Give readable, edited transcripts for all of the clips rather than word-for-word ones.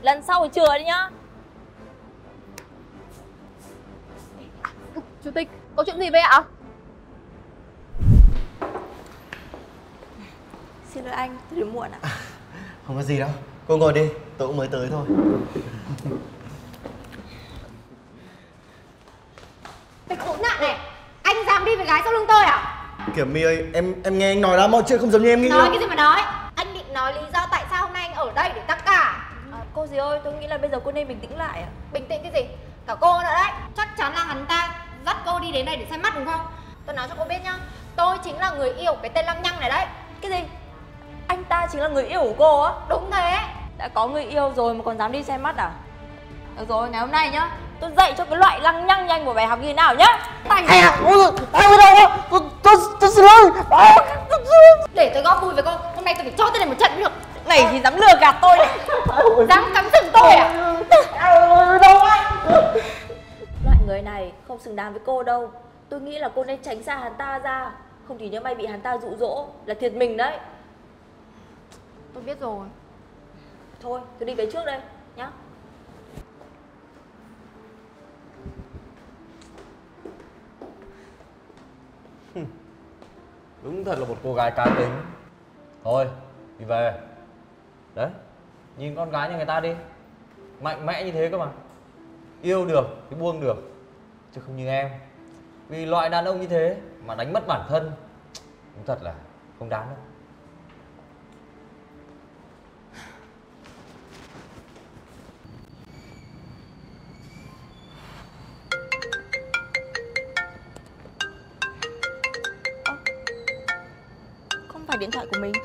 Lần sau thì chừa đi nhá. Chủ tịch, có chuyện gì vậy ạ? Xin lỗi anh, tôi đến muộn ạ. Không có gì đâu, cô ngồi đi, tôi cũng mới tới thôi. Cái khốn nạn này, anh dám đi với gái sau lưng tôi à? Kiểm My ơi, em nghe anh nói đã, mọi chuyện không giống như em nghĩ. Nói cái gì mà nói? Anh định nói lý do tại sao hôm nay anh ở đây để tất cả. Cô dì ơi, tôi nghĩ là bây giờ cô nên bình tĩnh lại ạ. Bình tĩnh cái gì? Cả cô nữa đấy. Chắc chắn là hắn ta dắt cô đi đến đây để xem mắt đúng không? Tôi nói cho cô biết nhá, tôi chính là người yêu cái tên lăng nhăng này đấy. Cái gì? Anh ta chính là người yêu của cô á? Đúng thế. Đã có người yêu rồi mà còn dám đi xem mắt à? Được rồi, ngày hôm nay nhá, tôi dạy cho cái loại lăng nhăng nhanh một bài học như thế nào nhá. Anh Tôi xin lỗi. để tôi góp vui với cô. Hôm nay tôi phải cho tên này một trận mới được. Này thì dám lừa gạt tôi đấy. Dám cắm sừng tôi à? Loại người này không xứng đáng với cô đâu. Tôi nghĩ là cô nên tránh xa hắn ta ra. Không thì nhớ may bị hắn ta dụ dỗ là thiệt mình đấy. Tôi biết rồi. Thôi, tôi đi về trước đây nhá. Đúng thật là một cô gái cá tính. Thôi, đi về. Đấy, nhìn con gái như người ta đi. Mạnh mẽ như thế cơ mà. Yêu được thì buông được. Chứ không như em. Vì loại đàn ông như thế mà đánh mất bản thân, đúng thật là không đáng đâu. Không phải điện thoại của mình.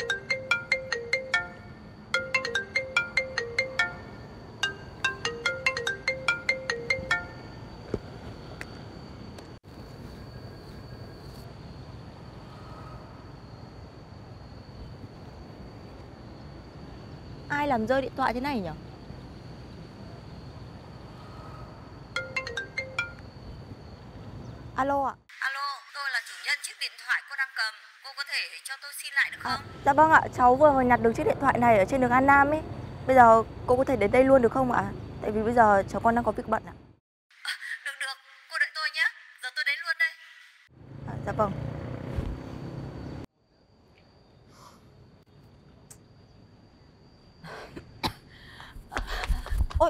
Ai làm rơi điện thoại thế này nhỉ? Alo ạ. Alo, tôi là chủ nhân chiếc điện thoại cô đang cầm. Cô có thể cho tôi xin lại được không? Dạ vâng ạ, cháu vừa mới nhặt được chiếc điện thoại này ở trên đường An Nam ấy. Bây giờ cô có thể đến đây luôn được không ạ? Tại vì bây giờ cháu con đang có việc bận ạ. Được được, cô đợi tôi nhé. Giờ tôi đến luôn đây. Dạ vâng. Ôi,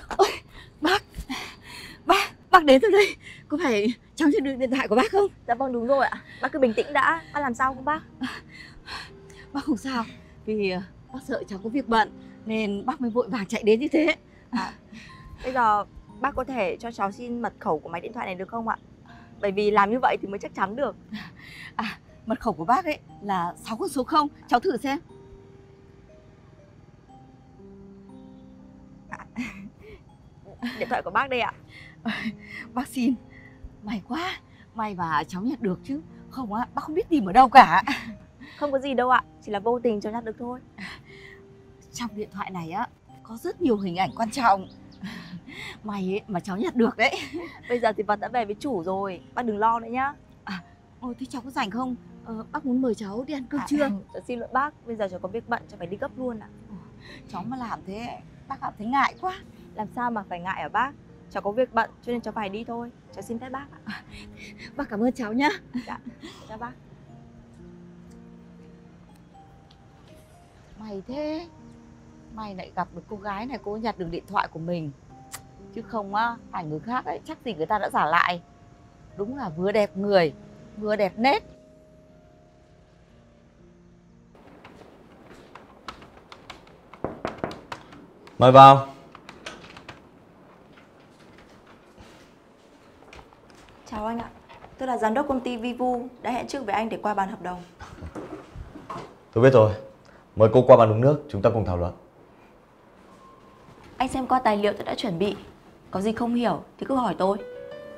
bác đến rồi đây. Có phải cháu nhận được điện thoại của bác không? Dạ vâng, đúng rồi ạ. Bác cứ bình tĩnh đã. Bác làm sao không bác? Bác không sao. Vì bác sợ cháu có việc bận nên bác mới vội vàng chạy đến như thế. Bây giờ bác có thể cho cháu xin mật khẩu của máy điện thoại này được không ạ? Bởi vì làm như vậy thì mới chắc chắn được. Mật khẩu của bác ấy là 6 con số 0. Cháu thử xem. Điện thoại của bác đây ạ. Bác xin. May quá. May mà cháu nhặt được chứ. Không á, bác không biết tìm ở đâu cả. Không có gì đâu ạ. Chỉ là vô tình cháu nhặt được thôi. Trong điện thoại này á có rất nhiều hình ảnh quan trọng. May ấy mà cháu nhặt được đấy. Bây giờ thì vật đã về với chủ rồi. Bác đừng lo nữa nhá. Thế cháu có rảnh không? Bác muốn mời cháu đi ăn cơm trưa. Cháu xin lỗi bác. Bây giờ cháu có việc bận, cháu phải đi gấp luôn ạ. Cháu mà làm thế bác cảm thấy ngại quá. Làm sao mà phải ngại ở bác? Cháu có việc bận cho nên cháu phải đi thôi. Cháu xin phép bác ạ. Bác cảm ơn cháu nhá. Dạ, chào bác. May thế. May lại gặp được cô gái này, cô nhặt được điện thoại của mình. Chứ không á, phải người khác ấy, chắc gì người ta đã giả lại. Đúng là vừa đẹp người, vừa đẹp nết. Mời vào. Chào anh ạ. Tôi là giám đốc công ty Vivu, đã hẹn trước với anh để qua bàn hợp đồng. Tôi biết rồi. Mời cô qua bàn uống nước, chúng ta cùng thảo luận. Anh xem qua tài liệu tôi đã chuẩn bị. Có gì không hiểu thì cứ hỏi tôi.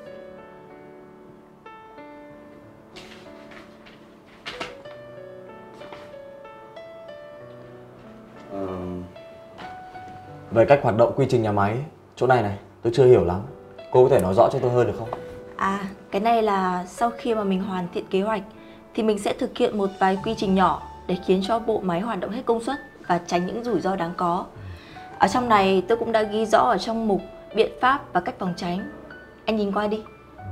Về cách hoạt động quy trình nhà máy, chỗ này tôi chưa hiểu lắm. Cô có thể nói rõ cho tôi hơn được không? Cái này là sau khi mà mình hoàn thiện kế hoạch thì mình sẽ thực hiện một vài quy trình nhỏ để khiến cho bộ máy hoạt động hết công suất và tránh những rủi ro đáng có. Ở trong này tôi cũng đã ghi rõ ở trong mục biện pháp và cách phòng tránh. Anh nhìn qua đi.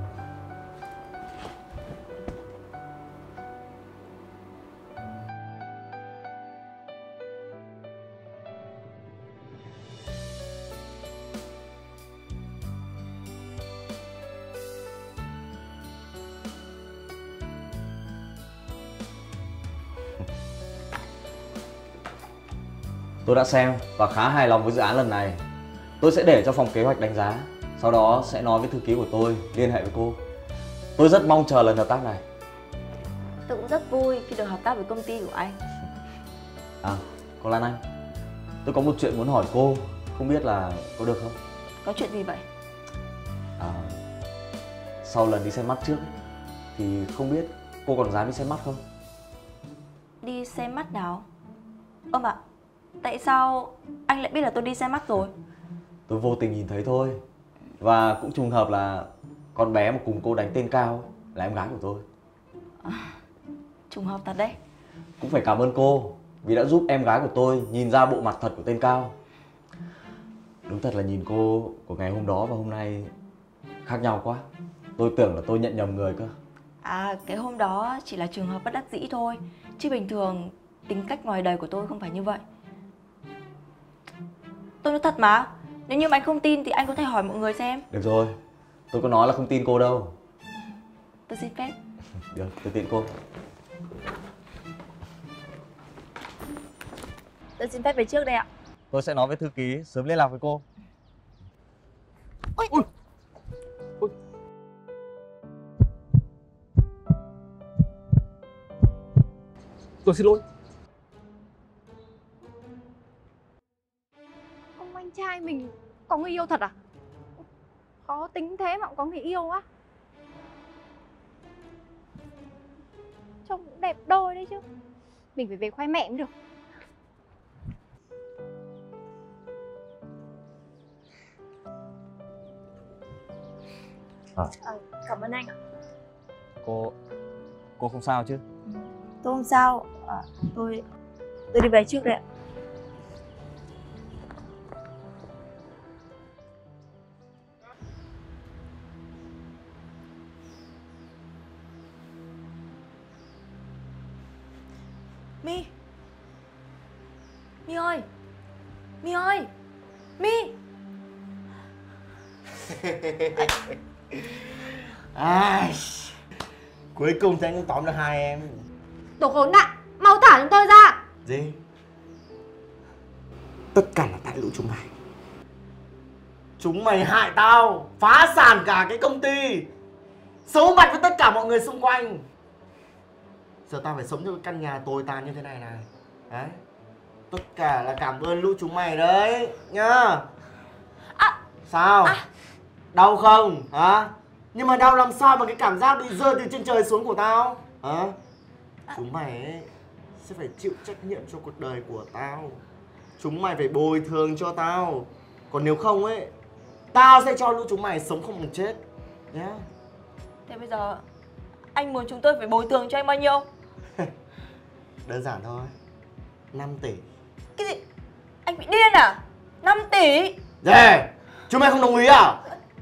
Tôi đã xem và khá hài lòng với dự án lần này. Tôi sẽ để cho phòng kế hoạch đánh giá, sau đó sẽ nói với thư ký của tôi liên hệ với cô. Tôi rất mong chờ lần hợp tác này. Tôi cũng rất vui khi được hợp tác với công ty của anh. À, cô Lan Anh, tôi có một chuyện muốn hỏi cô, không biết là có được không? Có chuyện gì vậy? À, sau lần đi xem mắt trước ấy, thì không biết cô còn dám đi xem mắt không? Đi xem mắt nào? Mà tại sao anh lại biết là tôi đi xem mắt rồi? Tôi vô tình nhìn thấy thôi. Và cũng trùng hợp là con bé mà cùng cô đánh tên Cao ấy, là em gái của tôi. Trùng hợp thật đấy. Cũng phải cảm ơn cô vì đã giúp em gái của tôi nhìn ra bộ mặt thật của tên Cao. Đúng thật là nhìn cô của ngày hôm đó và hôm nay khác nhau quá. Tôi tưởng là tôi nhận nhầm người cơ. À, cái hôm đó chỉ là trường hợp bất đắc dĩ thôi. Chứ bình thường tính cách ngoài đời của tôi không phải như vậy. Tôi nói thật mà. Nếu như mà anh không tin thì anh có thể hỏi mọi người xem. Được rồi, tôi có nói là không tin cô đâu. Tôi xin phép. Được, tôi tin cô. Tôi xin phép về trước đây ạ. Tôi sẽ nói với thư ký sớm liên lạc với cô. Ui. Tôi xin lỗi. Ông anh trai mình có người yêu thật à? Khó tính thế mà cũng có người yêu á? Trông cũng đẹp đôi đấy chứ. Mình phải về khoe mẹ mới được. Cảm ơn anh ạ. Cô không sao chứ? Tôi không sao. Tôi đi về trước đây ạ. My ơi, My ơi, My. Cuối cùng thì anh cũng tóm được hai em. Đồ khốn nạn, mau thả chúng tôi ra. Gì? Tất cả là tại lũ chúng mày. Chúng mày hại tao, phá sản cả cái công ty, xấu mặt với tất cả mọi người xung quanh. Giờ tao phải sống trong cái căn nhà tồi tàn như thế này này. Đấy. Tất cả là cảm ơn lũ chúng mày đấy nhá. Sao? Đau không? Hả? Nhưng mà đau làm sao mà cái cảm giác bị rơi từ trên trời xuống của tao? Hả? Chúng mày ấy sẽ phải chịu trách nhiệm cho cuộc đời của tao. Chúng mày phải bồi thường cho tao. Còn nếu không ấy, tao sẽ cho lũ chúng mày sống không bằng chết nhá. Thế bây giờ anh muốn chúng tôi phải bồi thường cho anh bao nhiêu? Đơn giản thôi, 5 tỷ. Cái gì? Anh bị điên à? 5 tỷ? Gì? Chúng mày không đồng ý à?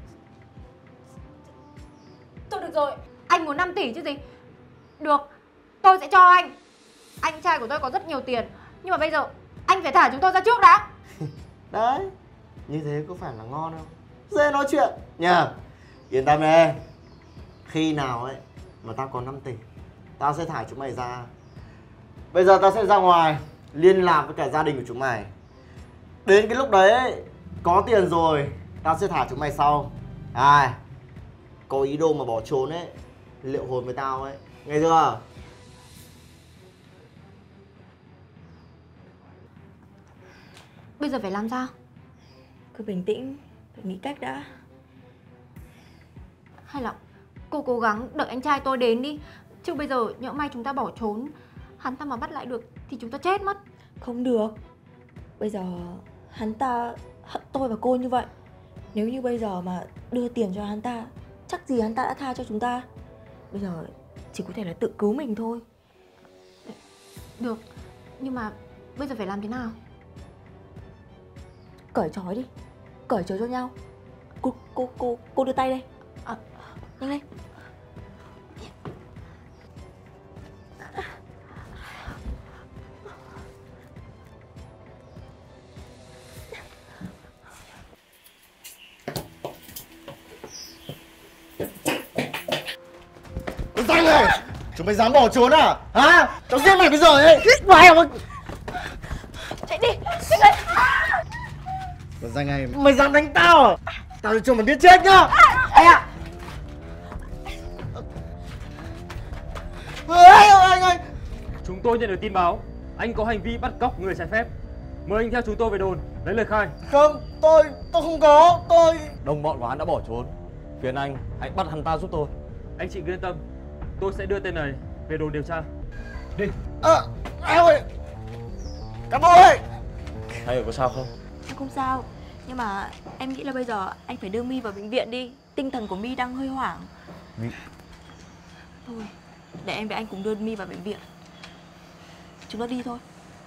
Thôi được rồi, anh muốn 5 tỷ chứ gì. Được, tôi sẽ cho anh. Anh trai của tôi có rất nhiều tiền. Nhưng mà bây giờ anh phải thả chúng tôi ra trước đã. Đấy, như thế có phải là ngon không? Dễ nói chuyện nhờ. Yên tâm đi. Khi nào ấy mà tao có 5 tỷ, tao sẽ thả chúng mày ra. Bây giờ tao sẽ ra ngoài liên lạc với cả gia đình của chúng mày. Đến cái lúc đấy ấy, có tiền rồi tao sẽ thả chúng mày sau. Có ý đồ mà bỏ trốn ấy, liệu hồn với tao ấy, nghe chưa? Bây giờ phải làm sao? Cứ bình tĩnh, phải nghĩ cách đã. Hay là cô cố gắng đợi anh trai tôi đến đi. Chứ bây giờ nhỡ may chúng ta bỏ trốn, hắn ta mà bắt lại được thì chúng ta chết mất. Không được. Bây giờ hắn ta hận tôi và cô như vậy. Nếu như bây giờ mà đưa tiền cho hắn ta, chắc gì hắn ta đã tha cho chúng ta. Bây giờ chỉ có thể là tự cứu mình thôi. Được, nhưng mà bây giờ phải làm thế nào? Cởi trói đi, cởi trói cho nhau. Cô đưa tay đây. Nhanh lên. Danh này, chúng mày dám bỏ trốn à? Hả? Tao giết mày bây giờ ấy. Mày mà. Chạy đi, nhanh lên. Còn Danh này, mày dám đánh tao à? Tao cho mày biết chết nhá. Ây à. Anh ơi. Chúng tôi nhận được tin báo anh có hành vi bắt cóc người trái phép. Mời anh theo chúng tôi về đồn lấy lời khai. Không, tôi không có, tôi... Đồng bọn của hắn đã bỏ trốn. Phiền anh, hãy bắt hắn ta giúp tôi. Anh chị cứ yên tâm, tôi sẽ đưa tên này về đồn điều tra. Đi. Em ơi. Cám ơn ơi. Hay có sao không? Em không sao, nhưng mà em nghĩ là bây giờ anh phải đưa My vào bệnh viện đi. Tinh thần của My đang hơi hoảng. Thôi, để em với anh cùng đưa My vào bệnh viện. Chúng ta đi thôi.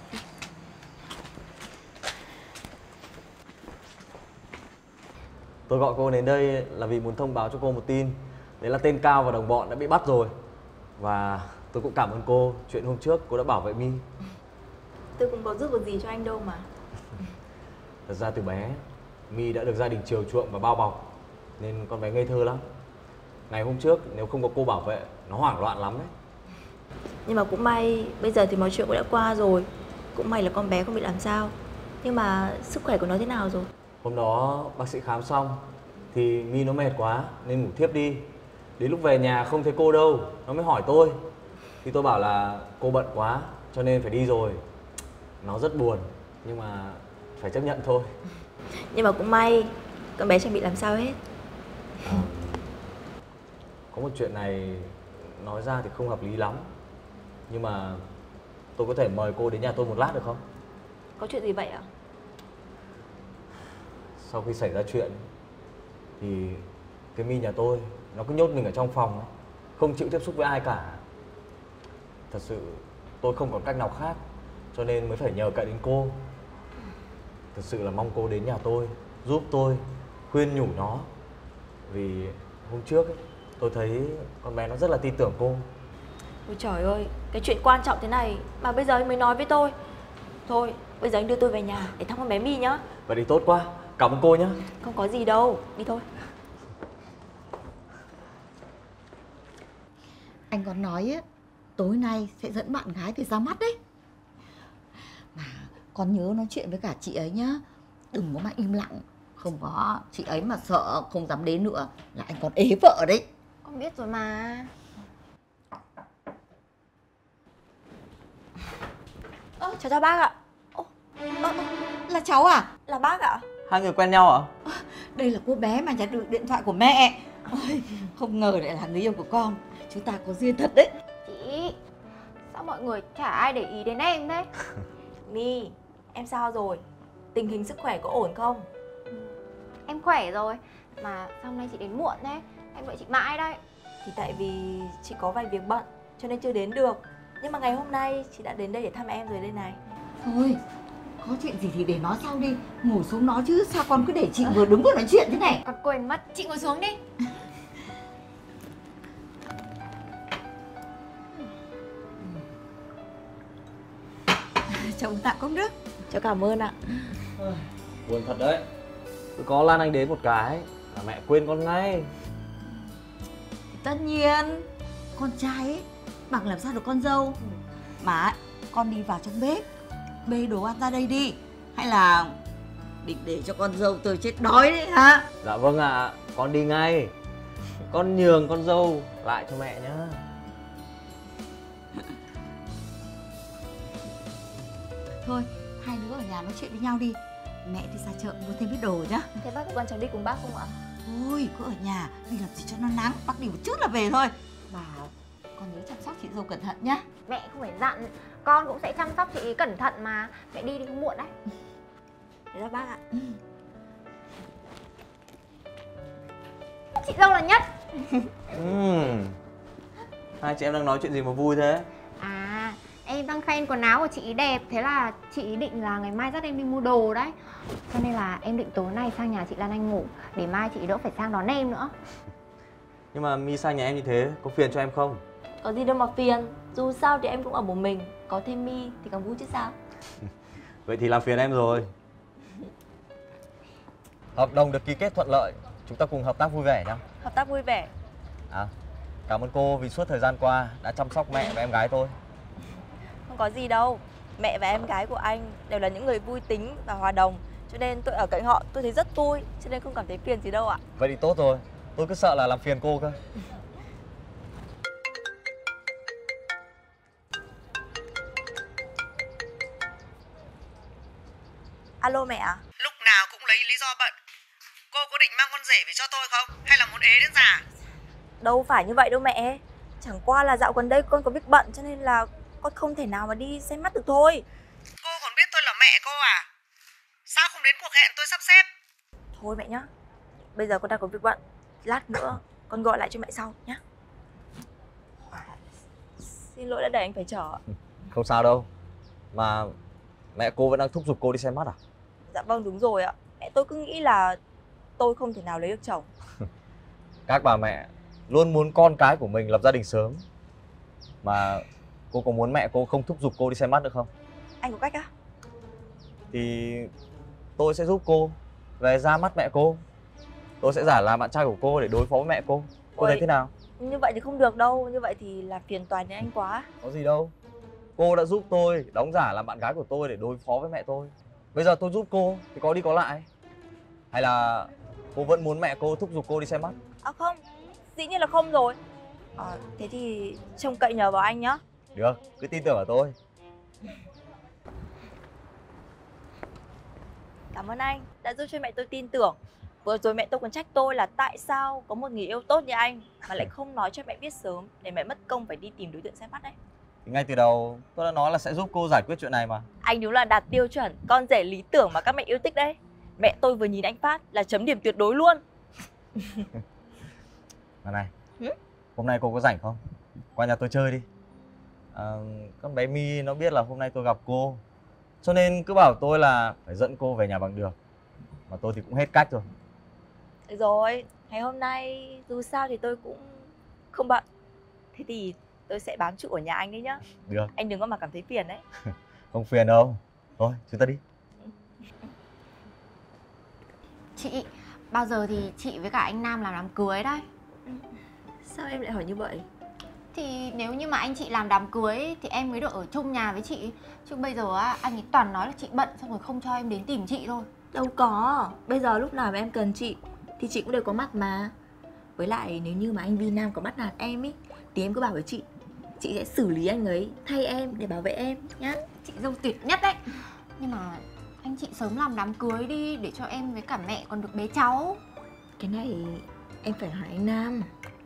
Tôi gọi cô đến đây là vì muốn thông báo cho cô một tin. Đấy là tên Cao và đồng bọn đã bị bắt rồi. Và tôi cũng cảm ơn cô chuyện hôm trước cô đã bảo vệ My. Tôi cũng có giúp được gì cho anh đâu mà. Thật ra từ bé My đã được gia đình chiều chuộng và bao bọc, nên con bé ngây thơ lắm. Ngày hôm trước nếu không có cô bảo vệ nó hoảng loạn lắm đấy. Nhưng mà cũng may bây giờ thì mọi chuyện cũng đã qua rồi. Cũng may là con bé không bị làm sao. Nhưng mà sức khỏe của nó thế nào rồi? Hôm đó bác sĩ khám xong thì My nó mệt quá nên ngủ thiếp đi. Đến lúc về nhà không thấy cô đâu, nó mới hỏi tôi. Thì tôi bảo là cô bận quá cho nên phải đi rồi. Nó rất buồn nhưng mà phải chấp nhận thôi. Nhưng mà cũng may con bé chẳng bị làm sao hết. Có một chuyện này nói ra thì không hợp lý lắm, nhưng mà tôi có thể mời cô đến nhà tôi một lát được không? Có chuyện gì vậy ạ? Sau khi xảy ra chuyện thì cái My nhà tôi nó cứ nhốt mình ở trong phòng ấy, không chịu tiếp xúc với ai cả. Thật sự tôi không còn cách nào khác cho nên mới phải nhờ cậy đến cô. Thật sự là mong cô đến nhà tôi giúp tôi khuyên nhủ nó. Vì hôm trước ấy, tôi thấy con bé nó rất là tin tưởng cô. Ôi trời ơi, cái chuyện quan trọng thế này mà bây giờ anh mới nói với tôi. Thôi, bây giờ anh đưa tôi về nhà để thăm con bé My nhá. Vậy thì tốt quá, cảm ơn cô nhé. Không có gì đâu, đi thôi. Anh còn nói á, tối nay sẽ dẫn bạn gái về ra mắt đấy. Mà con nhớ nói chuyện với cả chị ấy nhá. Đừng có mà im lặng. Không có chị ấy mà sợ không dám đến nữa là anh còn ế vợ đấy. Con biết rồi mà. Chào bác ạ. Là cháu à? Là bác ạ. Hai người quen nhau à? Đây là cô bé mà nhặt được điện thoại của mẹ. Ôi, không ngờ lại là người yêu của con. Chúng ta có duyên thật đấy. Chị, sao mọi người chả ai để ý đến em thế? My, em sao rồi? Tình hình sức khỏe có ổn không? Em khỏe rồi. Mà sao hôm nay chị đến muộn thế? Em đợi chị mãi đấy. Thì tại vì chị có vài việc bận cho nên chưa đến được. Nhưng mà ngày hôm nay chị đã đến đây để thăm em rồi đây này. Thôi, có chuyện gì thì để nói sau đi. Ngồi xuống nói chứ, sao con cứ để chị vừa đứng vừa nói chuyện thế này? Con quên mất. Chị ngồi xuống đi. Chồng tặng công đức. Cháu cảm ơn ạ. Buồn thật đấy. Tôi có Lan Anh đến một cái là mẹ quên con ngay. Tất nhiên, con trai ấy bằng làm sao được con dâu. Mà con đi vào trong bếp bê đồ ăn ra đây đi. Hay là định để cho con dâu tôi chết đói đấy hả? Dạ vâng ạ, con đi ngay. Con nhường con dâu lại cho mẹ nhá. Thôi, hai đứa ở nhà nói chuyện với nhau đi. Mẹ đi ra chợ mua thêm ít đồ nhá. Thế bác có con cháu đi cùng bác không ạ? Thôi, cứ ở nhà đi làm gì cho nó nắng. Bác đi một chút là về thôi. Và con nhớ chăm sóc chị dâu cẩn thận nhá. Mẹ không phải dặn, con cũng sẽ chăm sóc chị cẩn thận mà. Mẹ đi không muộn đấy. Thế là bác ạ. Chị dâu là nhất. Hai chị em đang nói chuyện gì mà vui thế? À, em đang khen quần áo của chị ý đẹp. Thế là chị ý định là ngày mai dắt em đi mua đồ đấy. Cho nên là em định tối nay sang nhà chị Lan Anh ngủ, để mai chị đỡ phải sang đón em nữa. Nhưng mà My sang nhà em như thế có phiền cho em không? Có gì đâu mà phiền, dù sao thì em cũng ở một mình, có thêm My thì càng vui chứ sao. Vậy thì làm phiền em rồi. Hợp đồng được ký kết thuận lợi, chúng ta cùng hợp tác vui vẻ nhá. Hợp tác vui vẻ. Cảm ơn cô vì suốt thời gian qua đã chăm sóc mẹ và em gái tôi. Không có gì đâu, mẹ và em gái của anh đều là những người vui tính và hòa đồng, cho nên tôi ở cạnh họ tôi thấy rất vui, cho nên không cảm thấy phiền gì đâu ạ. Vậy thì tốt rồi, tôi cứ sợ là làm phiền cô cơ. Alo mẹ à? Lúc nào cũng lấy lý do bận. Cô có định mang con rể về cho tôi không? Hay là muốn ế đến già? Đâu phải như vậy đâu mẹ. Chẳng qua là dạo gần đây con có việc bận cho nên là con không thể nào mà đi xem mắt được thôi. Cô còn biết tôi là mẹ cô à? Sao không đến cuộc hẹn tôi sắp xếp? Thôi mẹ nhá, bây giờ con đang có việc bận, lát nữa con gọi lại cho mẹ sau nhá. Xin lỗi đã để anh phải chờ. Không sao đâu. Mà mẹ cô vẫn đang thúc giục cô đi xem mắt à? Dạ vâng đúng rồi ạ. Mẹ tôi cứ nghĩ là tôi không thể nào lấy được chồng. Các bà mẹ luôn muốn con cái của mình lập gia đình sớm. Mà cô có muốn mẹ cô không thúc giục cô đi xem mắt được không? Anh có cách á? Thì tôi sẽ giúp cô về ra mắt mẹ cô. Tôi sẽ giả làm bạn trai của cô để đối phó với mẹ cô. Cô thấy thế nào? Như vậy thì không được đâu, như vậy thì là phiền toái đến anh quá. Có gì đâu. Cô đã giúp tôi đóng giả làm bạn gái của tôi để đối phó với mẹ tôi. Bây giờ tôi giúp cô thì có đi có lại. Hay là cô vẫn muốn mẹ cô thúc giục cô đi xem mắt? À không, dĩ nhiên là không rồi. Thế thì trông cậy nhờ vào anh nhá. Được, cứ tin tưởng vào tôi. Cảm ơn anh đã giúp cho mẹ tôi tin tưởng. Vừa rồi mẹ tôi còn trách tôi là tại sao có một người yêu tốt như anh mà lại không nói cho mẹ biết sớm, để mẹ mất công phải đi tìm đối tượng xem mắt đấy. Thì ngay từ đầu tôi đã nói là sẽ giúp cô giải quyết chuyện này mà. Anh đúng là đạt tiêu chuẩn con rể lý tưởng mà các mẹ yêu thích đấy. Mẹ tôi vừa nhìn anh phát là chấm điểm tuyệt đối luôn. Mà này, hôm nay cô có rảnh không? Qua nhà tôi chơi đi. Con bé My nó biết là hôm nay tôi gặp cô, cho nên cứ bảo tôi là phải dẫn cô về nhà bằng được. Mà tôi thì cũng hết cách rồi. Được rồi, ngày hôm nay dù sao thì tôi cũng không bận. Thế thì tôi sẽ bám trụ ở nhà anh đấy nhá. Được. Anh đừng có mà cảm thấy phiền đấy. Không phiền đâu. Thôi, chúng ta đi. Chị, bao giờ thì chị với cả anh Nam làm đám cưới đấy? Sao em lại hỏi như vậy? Thì nếu như mà anh chị làm đám cưới thì em mới được ở chung nhà với chị. Chứ bây giờ á, anh ấy toàn nói là chị bận xong rồi không cho em đến tìm chị thôi. Đâu có, bây giờ lúc nào mà em cần chị thì chị cũng đều có mặt mà. Với lại nếu như mà anh Vi Nam có bắt nạt em ý thì em cứ bảo với chị sẽ xử lý anh ấy thay em để bảo vệ em nhá. Chị dâu tuyệt nhất đấy. Nhưng mà anh chị sớm làm đám cưới đi, để cho em với cả mẹ còn được bế cháu. Cái này em phải hỏi anh Nam.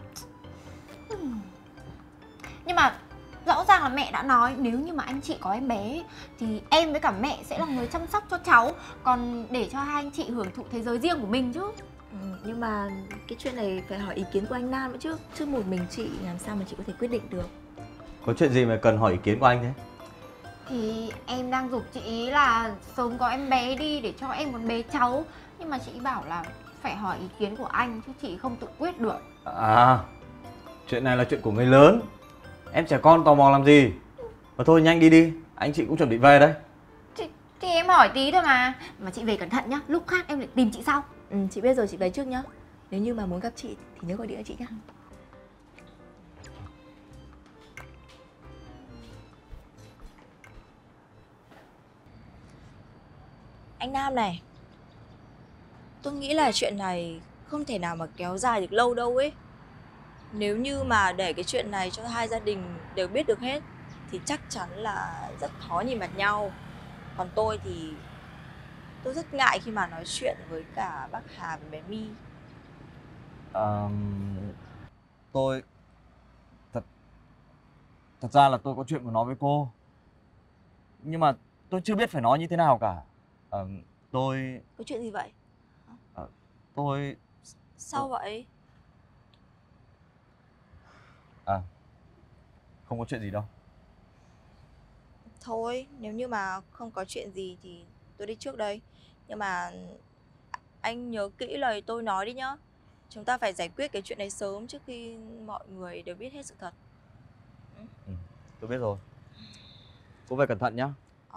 Nhưng mà rõ ràng là mẹ đã nói nếu như mà anh chị có em bé thì em với cả mẹ sẽ là người chăm sóc cho cháu, còn để cho hai anh chị hưởng thụ thế giới riêng của mình chứ. Nhưng mà cái chuyện này phải hỏi ý kiến của anh Nam nữa chứ. Chứ một mình chị làm sao mà chị có thể quyết định được. Có chuyện gì mà cần hỏi ý kiến của anh thế? Thì em đang giục chị ý là sớm có em bé đi để cho em còn bế cháu. Nhưng mà chị bảo là phải hỏi ý kiến của anh chứ chị không tự quyết được. À, chuyện này là chuyện của người lớn. Em trẻ con tò mò làm gì? Mà thôi nhanh đi đi, anh chị cũng chuẩn bị về đấy. Thì em hỏi tí thôi mà. Mà chị về cẩn thận nhá, lúc khác em lại tìm chị sau. Chị biết rồi, chị về trước nhá. Nếu như mà muốn gặp chị thì nhớ gọi điện cho chị nhá. Anh Nam này, tôi nghĩ là chuyện này không thể nào mà kéo dài được lâu đâu ấy. Nếu như mà để cái chuyện này cho hai gia đình đều biết được hết thì chắc chắn là rất khó nhìn mặt nhau. Còn tôi thì tôi rất ngại khi mà nói chuyện với cả bác Hà và bé My. Tôi Thật ra là tôi có chuyện muốn nói với cô, nhưng mà tôi chưa biết phải nói như thế nào cả. Tôi Có chuyện gì vậy? Tôi Sao vậy? Không có chuyện gì đâu. Thôi, nếu như mà không có chuyện gì thì tôi đi trước đây. Nhưng mà anh nhớ kỹ lời tôi nói đi nhá. Chúng ta phải giải quyết cái chuyện này sớm trước khi mọi người đều biết hết sự thật. Tôi biết rồi. Cô về cẩn thận nhá.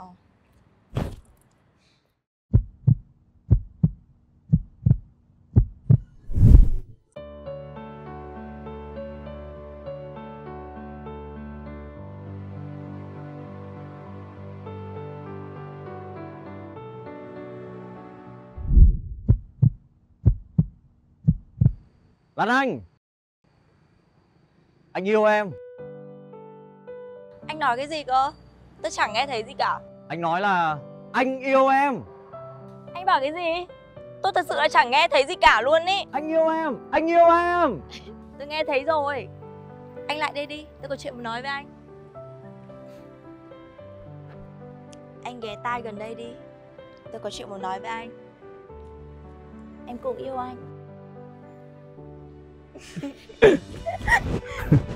Lan anh yêu em. Anh nói cái gì cơ? Tôi chẳng nghe thấy gì cả. Anh nói là anh yêu em. Anh bảo cái gì? Tôi thật sự là chẳng nghe thấy gì cả luôn ý. Anh yêu em, anh yêu em. Tôi nghe thấy rồi. Anh lại đây đi, tôi có chuyện muốn nói với anh. Anh ghé tai gần đây đi, tôi có chuyện muốn nói với anh. Em cũng yêu anh.